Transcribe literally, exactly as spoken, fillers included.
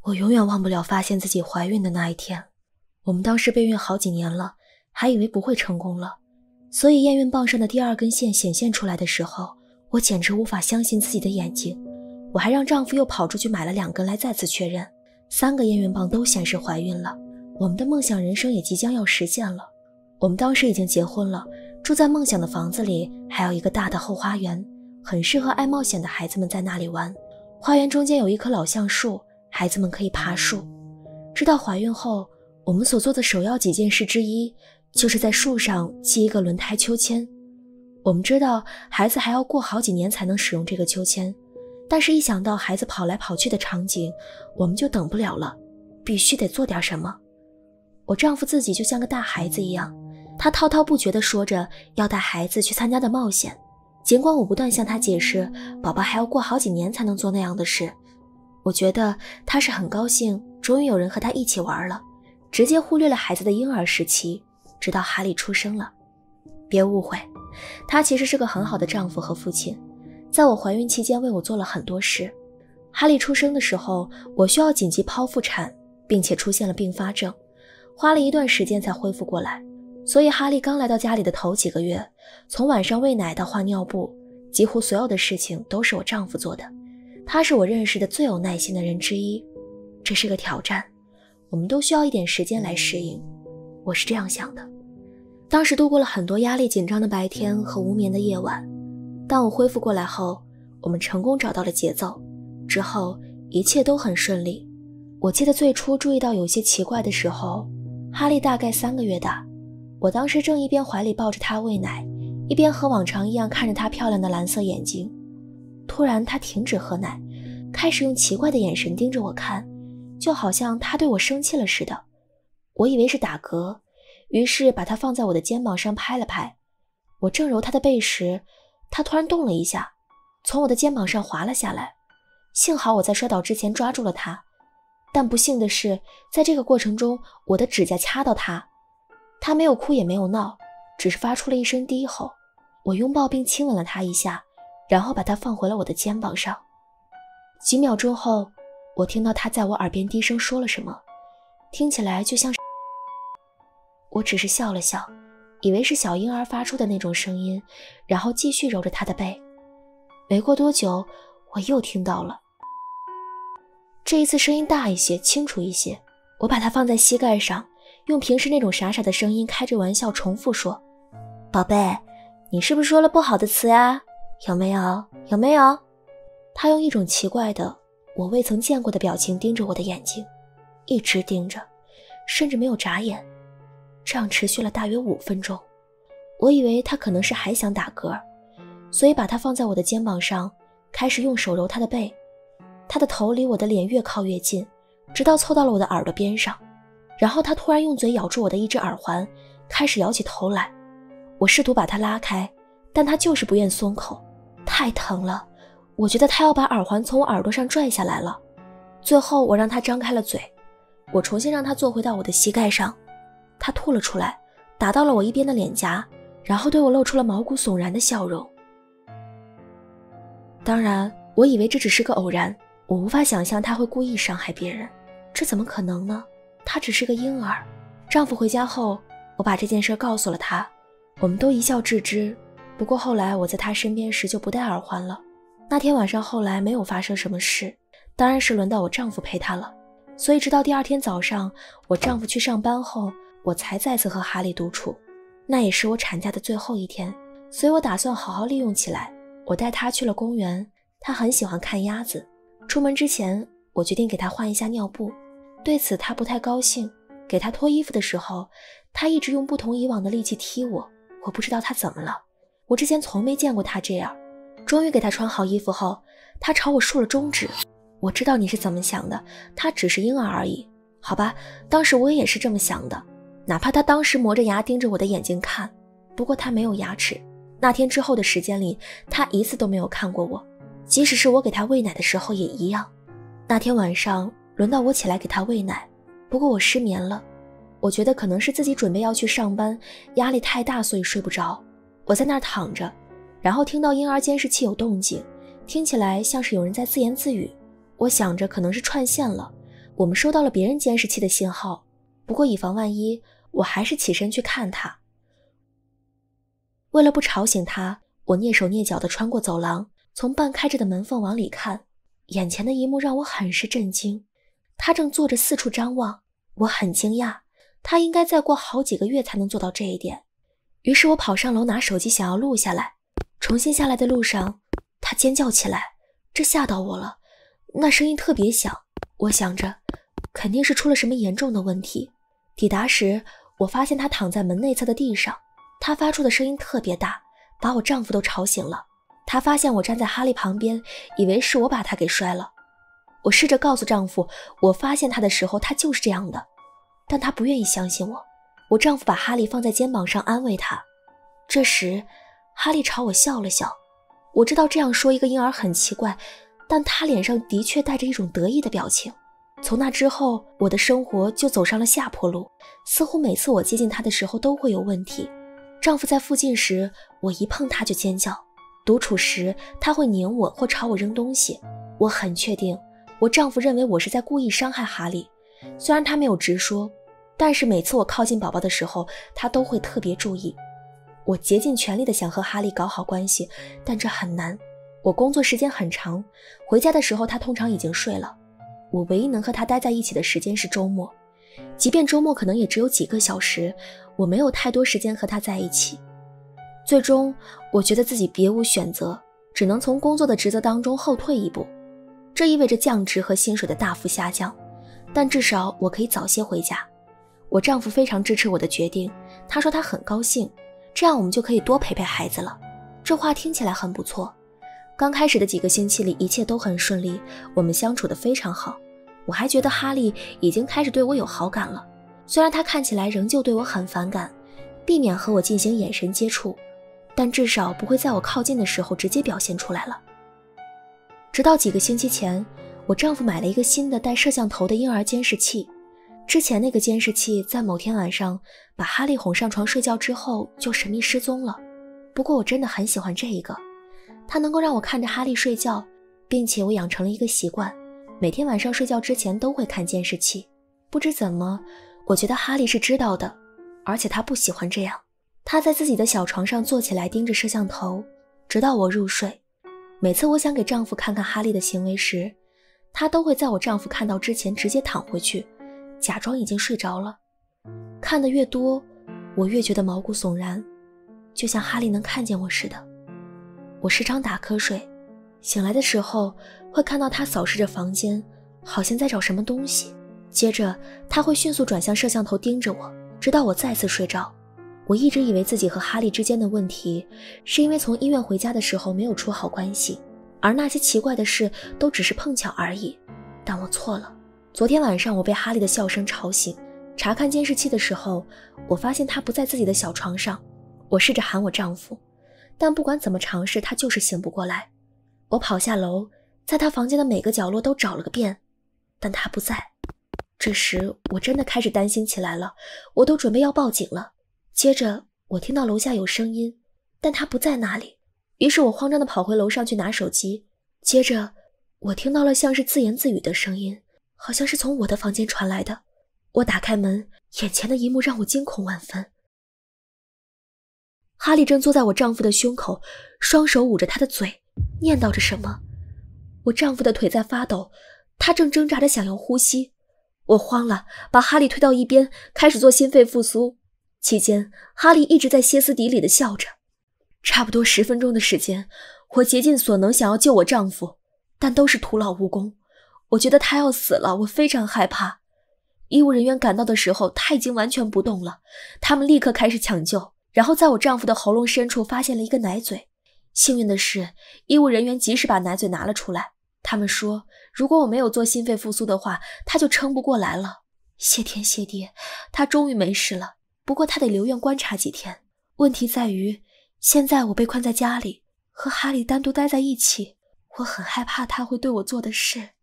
我永远忘不了发现自己怀孕的那一天。我们当时备孕好几年了，还以为不会成功了，所以验孕棒上的第二根线显现出来的时候，我简直无法相信自己的眼睛。我还让丈夫又跑出去买了两根来再次确认，三个验孕棒都显示怀孕了，我们的梦想人生也即将要实现了。我们当时已经结婚了，住在梦想的房子里，还有一个大的后花园，很适合爱冒险的孩子们在那里玩。花园中间有一棵老橡树，孩子们可以爬树。知道怀孕后，我们所做的首要几件事之一，就是在树上系一个轮胎秋千。我们知道孩子还要过好几年才能使用这个秋千，但是一想到孩子跑来跑去的场景，我们就等不了了，必须得做点什么。我丈夫自己就像个大孩子一样，他滔滔不绝地说着要带孩子去参加的冒险，尽管我不断向他解释宝宝还要过好几年才能做那样的事。我觉得他是很高兴终于有人和他一起玩了，直接忽略了孩子的婴儿时期，直到哈利出生了。别误会，他其实是个很好的丈夫和父亲，在我怀孕期间为我做了很多事。哈利出生的时候，我需要紧急剖腹产，并且出现了并发症，花了一段时间才恢复过来。所以哈利刚来到家里的头几个月，从晚上喂奶到换尿布，几乎所有的事情都是我丈夫做的。他是我认识的最有耐心的人之一，这是个挑战，我们都需要一点时间来适应，我是这样想的。当时度过了很多压力紧张的白天和无眠的夜晚，当我恢复过来后，我们成功找到了节奏，之后一切都很顺利。我记得最初注意到有些奇怪的时候，哈利大概三个月大，我当时正一边怀里抱着他喂奶，一边和往常一样看着他漂亮的蓝色眼睛。突然他停止喝奶，开始用奇怪的眼神盯着我看，就好像他对我生气了似的。我以为是打嗝，于是把他放在我的肩膀上拍了拍。我正揉他的背时，他突然动了一下，从我的肩膀上滑了下来。幸好我在摔倒之前抓住了他，但不幸的是，在这个过程中，我的指甲掐到他。他没有哭也没有闹，只是发出了一声低吼。我拥抱并亲吻了他一下，然后把他放回了我的肩膀上。几秒钟后，我听到他在我耳边低声说了什么，听起来就像是……我只是笑了笑，以为是小婴儿发出的那种声音，然后继续揉着他的背。没过多久，我又听到了，这一次声音大一些，清楚一些。我把它放在膝盖上，用平时那种傻傻的声音开着玩笑重复说：宝贝，你是不是说了不好的词呀？有没有？有没有？他用一种奇怪的我未曾见过的表情盯着我的眼睛，一直盯着，甚至没有眨眼。这样持续了大约五分钟。我以为他可能是还想打嗝，所以把他放在我的肩膀上，开始用手揉他的背。他的头离我的脸越靠越近，直到凑到了我的耳朵边上。然后他突然用嘴咬住我的一只耳环，开始摇起头来。我试图把他拉开，但他就是不愿松口，太疼了，我觉得他要把耳环从我耳朵上拽下来了。最后我让他张开了嘴，我重新让他坐回到我的膝盖上。他吐了出来，打到了我一边的脸颊，然后对我露出了毛骨悚然的笑容。当然，我以为这只是个偶然，我无法想象他会故意伤害别人，这怎么可能呢？他只是个婴儿。丈夫回家后，我把这件事告诉了他，我们都一笑置之。不过后来我在他身边时就不戴耳环了。那天晚上后来没有发生什么事，当然是轮到我丈夫陪他了。所以直到第二天早上，我丈夫去上班后，我才再次和哈利独处。那也是我产假的最后一天，所以我打算好好利用起来。我带他去了公园，他很喜欢看鸭子。出门之前，我决定给他换一下尿布，对此他不太高兴。给他脱衣服的时候，他一直用不同以往的力气踢我，我不知道他怎么了，我之前从没见过他这样。终于给他穿好衣服后，他朝我竖了中指。我知道你是怎么想的，他只是婴儿而已。好吧，当时我也是这么想的，哪怕他当时磨着牙盯着我的眼睛看，不过他没有牙齿。那天之后的时间里，他一次都没有看过我，即使是我给他喂奶的时候也一样。那天晚上轮到我起来给他喂奶，不过我失眠了，我觉得可能是自己准备要去上班，压力太大，所以睡不着。我在那儿躺着，然后听到婴儿监视器有动静，听起来像是有人在自言自语。我想着可能是串线了， 我们收到了别人监视器的信号，不过以防万一，我还是起身去看他。为了不吵醒他，我蹑手蹑脚地穿过走廊，从半开着的门缝往里看，眼前的一幕让我很是震惊。他正坐着四处张望，我很惊讶，他应该再过好几个月才能做到这一点。于是我跑上楼拿手机想要录下来，重新下来的路上，他尖叫起来，这吓到我了，那声音特别响，我想着肯定是出了什么严重的问题。抵达时，我发现他躺在门内侧的地上，他发出的声音特别大，把我丈夫都吵醒了。他发现我站在哈利旁边，以为是我把他给摔了。我试着告诉丈夫，我发现他的时候他就是这样的，但他不愿意相信我。我丈夫把哈利放在肩膀上安慰他。这时哈利朝我笑了笑，我知道这样说一个婴儿很奇怪，但他脸上的确带着一种得意的表情。从那之后，我的生活就走上了下坡路，似乎每次我接近他的时候都会有问题。丈夫在附近时，我一碰他就尖叫，独处时他会拧我或朝我扔东西。我很确定我丈夫认为我是在故意伤害哈利，虽然他没有直说，但是每次我靠近宝宝的时候，他都会特别注意。我竭尽全力地想和哈利搞好关系，但这很难。我工作时间很长，回家的时候他通常已经睡了。我唯一能和他待在一起的时间是周末，即便周末可能也只有几个小时，我没有太多时间和他在一起。最终我觉得自己别无选择，只能从工作的职责当中后退一步。这意味着降职和薪水的大幅下降，但至少我可以早些回家。我丈夫非常支持我的决定，他说他很高兴，这样我们就可以多陪陪孩子了。这话听起来很不错。刚开始的几个星期里一切都很顺利，我们相处得非常好。我还觉得哈利已经开始对我有好感了，虽然他看起来仍旧对我很反感，避免和我进行眼神接触，但至少不会在我靠近的时候直接表现出来了。直到几个星期前，我丈夫买了一个新的带摄像头的婴儿监视器。之前那个监视器在某天晚上把哈利哄上床睡觉之后就神秘失踪了。不过我真的很喜欢这一个，它能够让我看着哈利睡觉，并且我养成了一个习惯，每天晚上睡觉之前都会看监视器。不知怎么，我觉得哈利是知道的，而且他不喜欢这样。他在自己的小床上坐起来盯着摄像头，直到我入睡。每次我想给丈夫看看哈利的行为时，他都会在我丈夫看到之前直接躺回去，假装已经睡着了。看得越多，我越觉得毛骨悚然，就像哈利能看见我似的。我时常打瞌睡，醒来的时候会看到他扫视着房间，好像在找什么东西。接着他会迅速转向摄像头盯着我，直到我再次睡着。我一直以为自己和哈利之间的问题是因为从医院回家的时候没有处好关系，而那些奇怪的事都只是碰巧而已。但我错了。昨天晚上我被哈利的笑声吵醒，查看监视器的时候，我发现他不在自己的小床上。我试着喊我丈夫，但不管怎么尝试，他就是醒不过来。我跑下楼，在他房间的每个角落都找了个遍，但他不在。这时我真的开始担心起来了，我都准备要报警了。接着我听到楼下有声音，但他不在那里，于是我慌张地跑回楼上去拿手机。接着我听到了像是自言自语的声音，好像是从我的房间传来的。我打开门，眼前的一幕让我惊恐万分。哈利正坐在我丈夫的胸口，双手捂着他的嘴，念叨着什么。我丈夫的腿在发抖，他正挣扎着想要呼吸。我慌了，把哈利推到一边，开始做心肺复苏。期间，哈利一直在歇斯底里地笑着。差不多十分钟的时间，我竭尽所能想要救我丈夫，但都是徒劳无功。我觉得他要死了，我非常害怕。医务人员赶到的时候，他已经完全不动了。他们立刻开始抢救，然后在我丈夫的喉咙深处发现了一个奶嘴。幸运的是，医务人员及时把奶嘴拿了出来。他们说，如果我没有做心肺复苏的话，他就撑不过来了。谢天谢地，他终于没事了。不过他得留院观察几天。问题在于，现在我被困在家里，和哈利单独待在一起，我很害怕他会对我做的事。